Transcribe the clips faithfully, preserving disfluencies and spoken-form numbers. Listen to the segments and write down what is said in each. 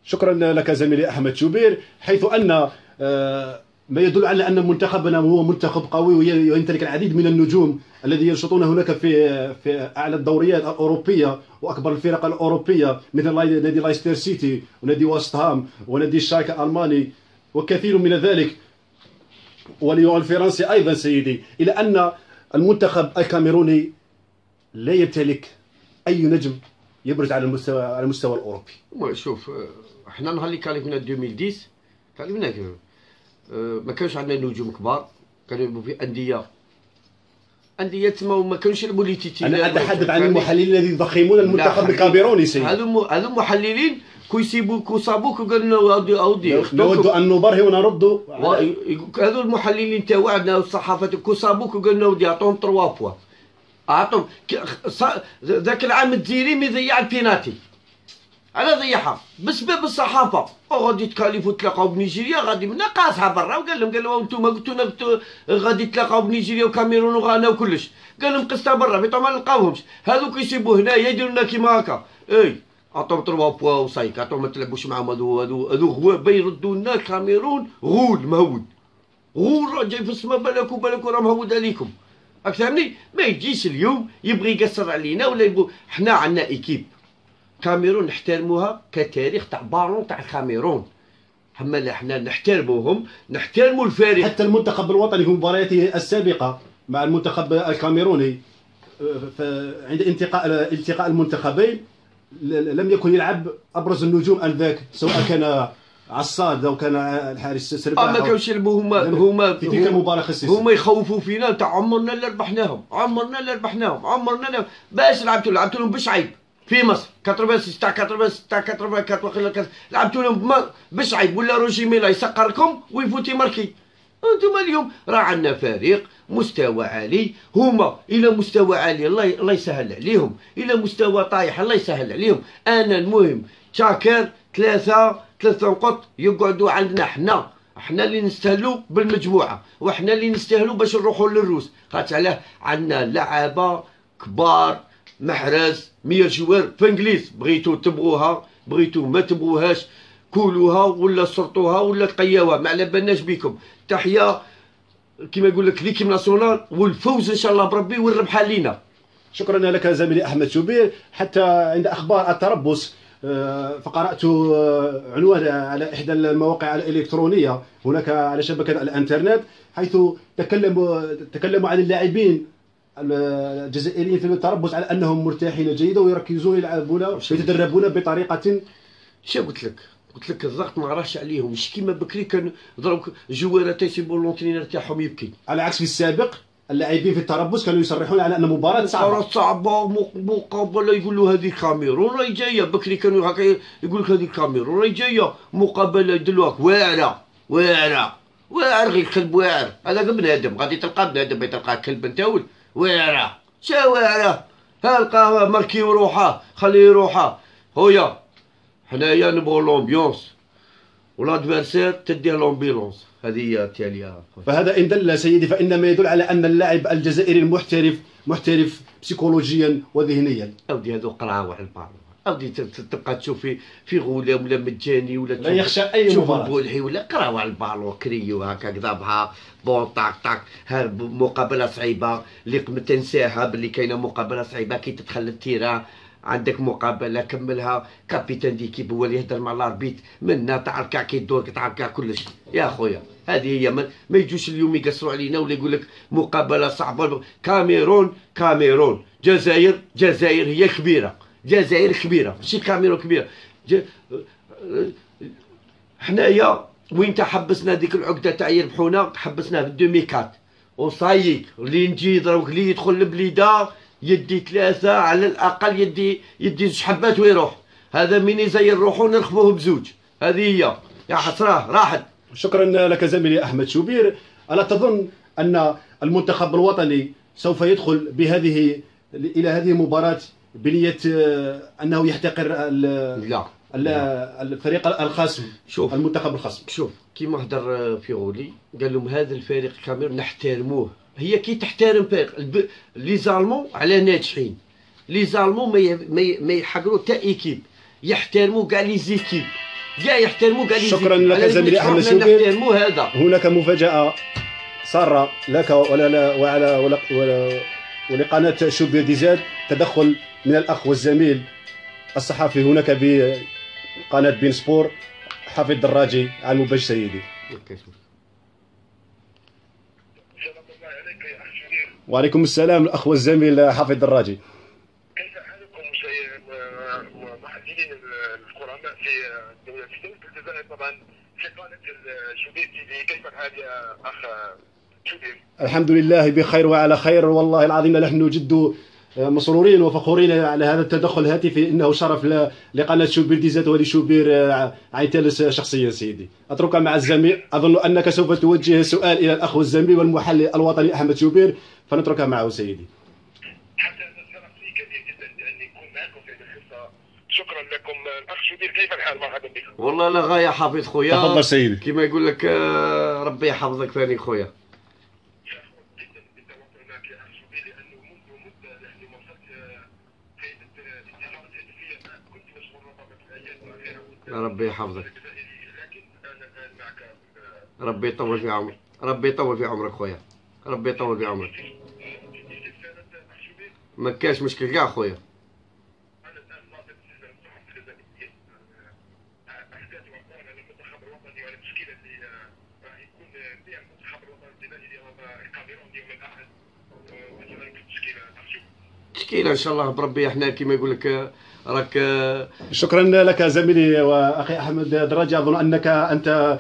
شكرا لك زميلي احمد شوبير، حيث ان ما يدل على ان منتخبنا هو منتخب قوي ويمتلك العديد من النجوم الذي ينشطون هناك في في اعلى الدوريات الاوروبيه واكبر الفرق الاوروبيه مثل نادي لايستر سيتي ونادي واست هام ونادي الشالكه الالماني وكثير من ذلك، وليون الفرنسي ايضا سيدي، الى ان المنتخب الكاميروني لا يمتلك اي نجم يبرز على المستوى على المستوى الاوروبي. شوف، احنا نهار اللي كلفنا ألفين وعشرة كلفنا ما كانش عندنا نجوم كبار، كانوا يلعبوا في انديه انديه تما وما كانوش يلعبوا لي تيتي. انا اتحدث عن المحللين الذين يضخمون المنتخب الكاميروني سيدي. هذو هذو محللين كيسيبوك وصابوك وقالوا لنا اودي اودي نود ان نبرهن ونرد. هذو المحللين تاعنا والصحافه كيصابوك وقالوا لنا اودي عطوهم ثلاثة بوا، عطوهم ذاك العام الجزيري مي ضيع البيناتي، على ضيعها بسبب الصحافه، وغادي تكالفوا تلاقاو بنيجيريا غادي منا قاصحه برا، وقال لهم قال لهم انتم قلتوا لنا غادي تلاقاو بنيجيريا وكاميرون وغانا وكلش، قال لهم قصتها برا بيتو ما نلقاوهمش، هذوك يسيبوا هنايا يديروا لنا كيما هكا، اي عطوهم ثلاثة بوا وصايك، عطوهم ما تلعبوش معاهم هذو هذو هذو غواب يردوا لنا الكاميرون غول مهود، غول راه جاي في السما بالك وبالك راه مهود عليكم، راك فاهمني؟ ما يجيش اليوم يبغي يقصر علينا ولا يبغوا، حنا عندنا ايكيب كاميرون نحترموها كتاريخ تاع بارون تاع الكاميرون، اما لا حنا نحترموهم نحترموا الفريق. حتى المنتخب الوطني في مبارياته السابقه مع المنتخب الكاميروني عند انتقاء التقاء المنتخبين لم يكن يلعب ابرز النجوم انذاك، سواء كان عصاد او كان الحارس سرباح. ما كانوش يلعبوا هما هما في تلك المباراه خصيصا هما يخوفوا فينا تاع عمرنا اللي ربحناهم، عمرنا اللي ربحناهم، عمرنا لا باش لعبتوا لعبتوا لهم باش عيب في مصر ثمانية وثمانين تاع ثمانية وثمانين تاع أربعة وثمانين لعبتوا لهم باش عيب، ولا روجي ميلا يسقركم ويفوتي ماركي. انتم اليوم راه عندنا فريق مستوى عالي، هما الى مستوى عالي الله الله يسهل عليهم، الى مستوى طايح الله يسهل عليهم. انا المهم شاكر ثلاثه ثلاثه نقط يقعدوا عندنا، حنا حنا اللي نستاهلوا بالمجموعه، وحنا اللي نستاهلوا باش نروحوا للروس، خاطر علاه عندنا لعابه كبار محرز مية جوار في انجليز، بغيتو تبغوها بغيتو ما تبغوهاش كولوها ولا صرتوها ولا تقياوها، ما على بالناش بكم. تحيه كيما يقول لك ليكيب ناسيونال والفوز ان شاء الله بربي والربحه لينا. شكرا لك زميلي احمد شوبير. حتى عند اخبار التربص فقرات عنوان على احدى المواقع الالكترونيه هناك على شبكه الانترنت، حيث تكلموا تكلموا عن اللاعبين الجزائريين في التربص على انهم مرتاحين جيدا ويركزون يلعبون ويتدربون بطريقه. شو قلت لك؟ قلت لك الضغط ما راهش عليهم، مش كيما بكري كان ضربوا جوارات يسيبوا لونترينر تاعهم يبكي، على عكس في السابق اللاعبين في التربص كانوا يصرحون على ان مباراه صعبه. مباراه صعبه مقابله يقولوا هذه الكاميرون راهي جايه، بكري كانوا هكا يقول لك هذه الكاميرون راهي جايه مقابله يدلوك واعره واعره واعر، غير كلب واعر، هذا بنادم غادي تلقى بنادم تلقى كلب نتاول واعره، شا واعره؟ ها لقاه ماركي وروحه خليه يروحه. خويا حنايا نبغوا لومبيونس والادفيرسير تديه لومبيلونس، هذه هي التاليه. فهذا ان دل سيدي فانما يدل على ان اللاعب الجزائري المحترف محترف بسيكولوجيا وذهنيا. اودي هذو قراوه على البار، اودي تبقى تشوف في في غلام ولا مجاني ولا لا يخشى اي مباراه بولحي ولا قراوه على البالون كريو هكا كذابها بون طاك طاك. ها مقابله صعيبه اللي ما تنساها باللي كاينه مقابله صعيبه كي تدخل التيران، عندك مقابله كملها كابيتان ديكيب هو اللي يهدر مع الاربيت منا تعرف كاع كي يدور تعرف كاع كلش يا خويا. هذه هي ما, ما يجوش اليوم يقصروا علينا ولا يقول لك مقابله صعبه. كاميرون كاميرون جزائر جزائر هي كبيره، جزائر كبيره ماشي كاميرون كبيره. حنايا وين تحبسنا ديك العقده تاع يربحونا حبسناه في ألفين وأربعة وصايك اللي نجي دروك اللي يدخل البليده يدي ثلاثه على الاقل يدي يدي زوج حبات ويروح، هذا من يزير روحو نرخبوه بزوج. هذه هي يا حسراه راحت. شكرا لك زميلي احمد شوبير. الا تظن ان المنتخب الوطني سوف يدخل بهذه الى هذه المباراه بنيه انه يحتقر لا الفريق الخصم؟ شوف المنتخب الخصم، شوف كيما هدر فيغولي قال لهم هذا الفريق كاميرون نحترموه. هي كي تحترم فريق الب... لي زالمون على ناجحين، لي زالمون ما ي... ما, ي... ما يحقروا تا ايكيب، يحترموا كاع لي زيكيب، كاع يحترموا كاع. شكرا لك زميلي احمد شوبير. نحترموا هذا. هناك مفاجاه ساره لك ولا لا وعلى ولا ولا ولقناه شوبير دي زاد، تدخل من الاخ والزميل الصحفي هناك بقناه بين سبور حافظ الدراجي على المباشر سيدي. وعليكم السلام الاخ والزميل حافظ الدراجي. كيف حالكم محللين الكرماء في الدولة في الجزائر طبعا في قناة شوبير تي في، كيف الحال يا اخ شوبير؟ الحمد لله بخير وعلى خير، والله العظيم نحن جد مسرورين وفخورين على هذا التدخل الهاتفي، انه شرف لقناه شوبير دي زاد ولشوبير عين تالس شخصيا سيدي. اترك مع الزميل، اظن انك سوف توجه سؤال الى الاخ والزميل والمحلل الوطني احمد شوبير، فنترك معه سيدي. حتى الشرف لي كبير جدا اني نكون معكم في هذه القصه. شكرا لكم الاخ شوبير، كيف الحال؟ مرحبا بكم. والله لا غايه حافظ خويا. تفضل سيدي. كما يقول لك ربي يحفظك ثاني خويا. ربي يحفظك، ربي يطول في عمرك، ربي يطول في عمرك خويا، ربي يطول في عمرك. ما كاش مشكل كاع خويا. تشكيله ان شاء الله بربي، احنا كيما يقول لك راك. شكرا لك زميلي واخي احمد دراجي، اظن انك انت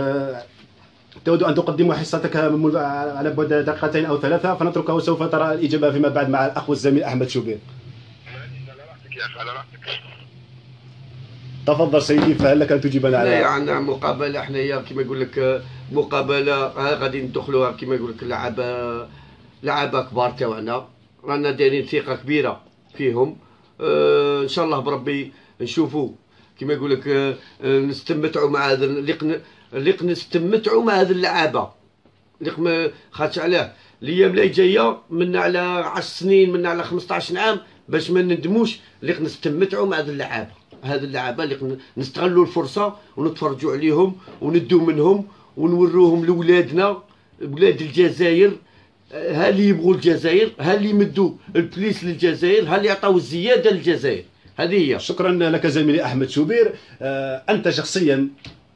تود ان تقدم حصتك على بعد دقيقتين او ثلاثه، فنترك وسوف ترى الاجابه فيما بعد مع الاخ والزميل احمد شوبير. على راحتك يا اخي، على راحتك. تفضل سيدي، فهل لك ان تجيبنا على؟ حنايا عندنا مقابله، حنايا كيما يقول لك مقابله غادي ندخلوها كيما يقول لك لعبه لعبه كبار تاعنا، رانا دايرين ثقه كبيره فيهم. آه ان شاء الله بربي نشوفوا كيما يقول لك آه نستمتعوا مع هذا اللي اللي نستمتعوا مع هذه اللعابه اللي خاطش علاه الايام اللي جايه منا على عشر سنين، منا على خمسطاش عام، باش ما ندموش اللي نستمتعوا مع هذه اللعابه هذه اللعابه اللي نستغلوا الفرصه ونتفرجوا عليهم وندوا منهم ونوروهم لولادنا ولاد الجزائر، ها اللي يبغوا الجزائر، ها اللي يمدوا البليس للجزائر، ها اللي يعطوا الزياده للجزائر. هذه هي. شكرا لك زميلي احمد شوبير. آه انت شخصيا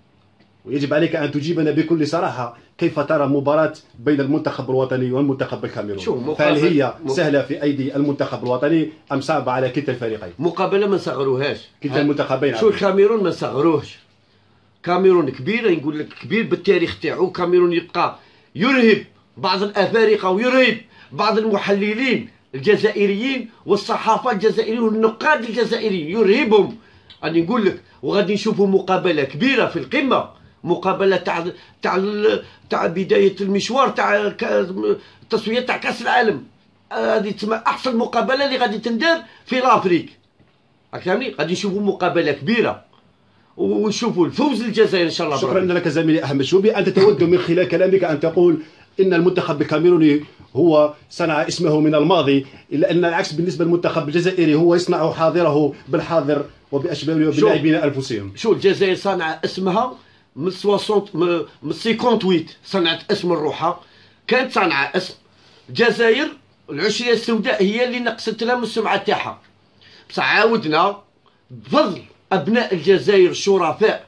ويجب عليك ان تجيبنا بكل صراحه، كيف ترى مباراه بين المنتخب الوطني والمنتخب الكاميروني؟ فهل هي سهله في ايدي المنتخب الوطني ام صعبه على كلتا الفريقين؟ مقابله ما نصغروهاش كلتا المنتخبين. شو الكاميرون ما نصغروهش، كاميرون كبيره نقول لك كبير بالتاريخ تاعو. كاميرون يبقى يرهب بعض الافارقه ويرهب بعض المحللين الجزائريين والصحافه الجزائريين والنقاد الجزائريين، يرهبهم. راني نقول لك وغادي نشوفوا مقابله كبيره في القمه، مقابله تاع تاع تاع بدايه المشوار تاع التصفيات تاع كاس العالم. هذه تسمى احسن مقابله اللي غادي تندار في لافريك، راك فاهمني؟ غادي نشوفوا مقابله كبيره ونشوفوا الفوز للجزائر ان شاء الله. شكرا لك زميلي احمد شوبي. انت تود من خلال كلامك ان تقول ان المنتخب الكاميروني هو صنع اسمه من الماضي، الا ان العكس بالنسبه للمنتخب الجزائري هو يصنع حاضره بالحاضر وباشباهه وباللاعبين انفسهم. شو الجزائر صنع اسمها من ستين من ثمانية صنعت اسم الروحه، كانت صنعة اسم الجزائر. العشريه السوداء هي اللي نقصت لها من السمعه تاعها، بصح عاودنا بفضل ابناء الجزائر الشرفاء،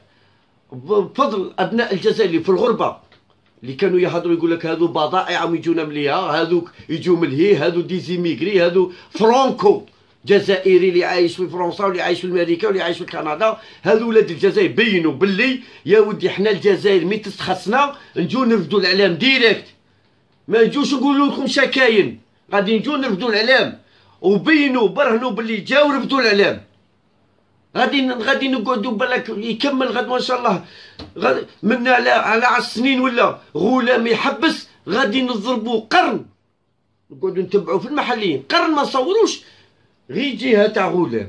بفضل ابناء الجزائر اللي في الغربه اللي كانوا يهضروا يقول لك هذو بضائع ويجونا مليها، هذوك يجوا ملهي، هذو ديزيميغري، هذو فرانكو جزائري اللي عايش في فرنسا واللي عايش في امريكا واللي عايش في كندا. هذو ولاد الجزائر بينوا باللي يا ودي حنا الجزائر مي تستخصنا نجو نرفدوا الاعلام ديريكت، ما نجوش نقولوا لكم شكاين، غادي نجو نرفدوا الاعلام وبينوا برهنوا باللي جاو رفدوا الاعلام. غادي غادي نقعدوا بالك يكمل غدوه ان شاء الله غادي من على على عشر سنين ولا غلام يحبس، غادي نضربوا قرن نقعدوا نتبعوا في المحليين قرن ما نصوروش غير جهه تاع غلام،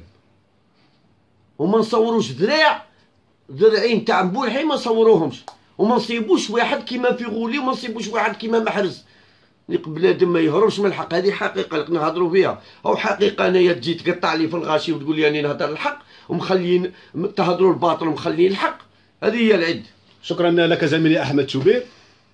وما نصوروش ذراع ذراعين تاع مبولحي ما نصوروهمش، وما نصيبوش واحد كيما في غولي وما نصيبوش واحد كيما محرز. بنادم ما يهربش من الحق. هذه حقيقه اللي نهضروا فيها، او حقيقه انايا تجي تقطع لي في الغاشي وتقول لي راني نهضر الحق ومخليين تهضروا الباطل ومخليين الحق. هذه هي العد. شكرا لك زميلي احمد شوبير.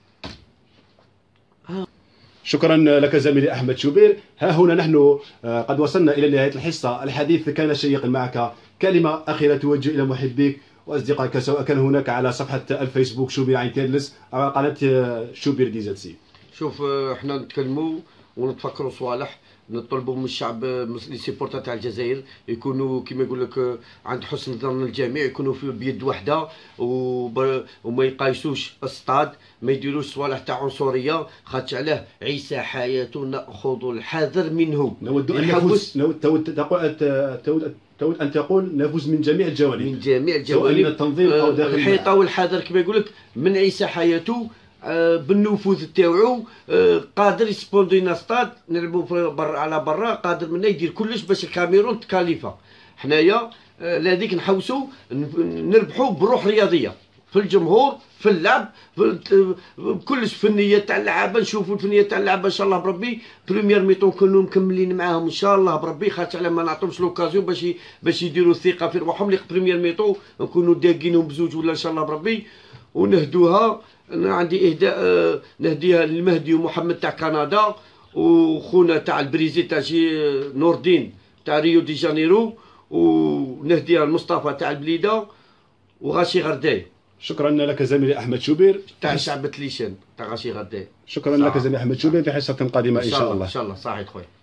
شكرا لك زميلي احمد شوبير. ها هنا نحن قد وصلنا الى نهايه الحصه. الحديث كان شيقا معك. كلمه اخيره توجه الى محبيك واصدقائك، سواء كان هناك على صفحه الفيسبوك شوبير عين تيرلس او على قناه شوبير دي زد سي. شوف احنا نتكلموا ونتفكروا صوالح، نطلبوا من الشعب لي سيبورتا تاع الجزائر يكونوا كما يقول لك عند حسن ظن الجميع، يكونوا في بيد وحده وما يقايسوش الصطاد، ما يديروش صوالح تاع عنصريه، خاطش علاه عيسى حياته ناخذ الحذر منه. نود ان نفوز، نود تود تود ان تقول نفوز من جميع الجوانب، من جميع الجوانب، سواء من التنظيم او داخل الحيطه والحذر كما يقول لك من عيسى حياته. آه بالنفوذ تاوعو آه قادر يسبوندينا ستاد نلعبوا برا على برا، قادر منا يدير كلش باش الكاميرون تكاليفا. حنايا آه لهذيك نحوسوا نربحوا بروح رياضيه في الجمهور، في اللعب، في كلش فنيه تاع اللعابه. نشوفوا الفنيه تاع اللعابه ان شاء الله بربي. بريمير ميطون نكونوا مكملين معاهم ان شاء الله بربي، خاطر على ما نعطيهمش لوكازيون باش باش يديروا الثقه في رواحهم. لي بريمير ميطون نكونوا داقينهم بزوج ولا ان شاء الله بربي ونهدوها. انا عندي اهداء آه نهديها للمهدي ومحمد تاع كندا، وخونا تاع البريزيل تاع جي نور الدين تاع ريو دي جانيرو، ونهديها لمصطفى تاع البليده وغاشي غرداي. شكرا لك زميلي احمد شوبير تاع شعب تليشان تاع غاشي غرداي. شكرا لك زميلي احمد شوبير. في حصه قادمه ان شاء الله. ان شاء الله صحيح خويا.